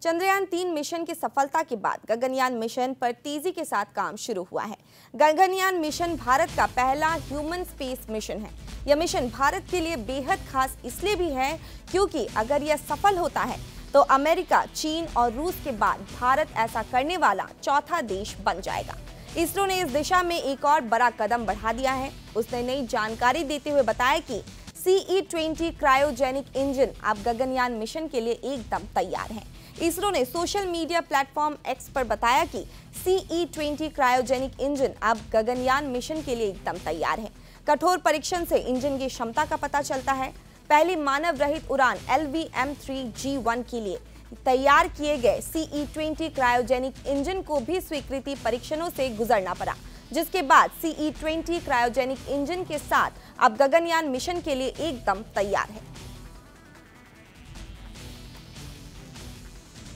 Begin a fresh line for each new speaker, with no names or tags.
Chandrayaan-3 mission की सफलता के बाद गगनयान मिशन पर तेजी के साथ काम शुरू हुआ है। गगनयान मिशन भारत का पहला ह्यूमन स्पेस मिशन है। यह मिशन भारत के लिए बेहद खास इसलिए भी है क्योंकि अगर यह सफल होता है तो अमेरिका, चीन और रूस के बाद भारत ऐसा करने वाला चौथा देश बन जाएगा। इसरो ने इस दिशा में एक और बड़ा कदम बढ़ा दिया है। उसने नई जानकारी देते हुए बताया कि CE-20 क्रायोजेनिक इंजन अब गगनयान मिशन के लिए एकदम तैयार है। इसरो ने सोशल मीडिया प्लेटफॉर्म X पर बताया कि CE-20 क्रायोजेनिक इंजन अब गगनयान मिशन के लिए एकदम तैयार है। कठोर परीक्षण से इंजन की क्षमता का पता चलता है। पहली मानव रहित उड़ान LVM-3G1 के लिए तैयार किए गए CE-20 क्रायोजेनिक इंजन को भी स्वीकृति परीक्षणों से गुजरना पड़ा, जिसके बाद CE-20 क्रायोजेनिक इंजन के साथ अब गगनयान मिशन के लिए एकदम तैयार है।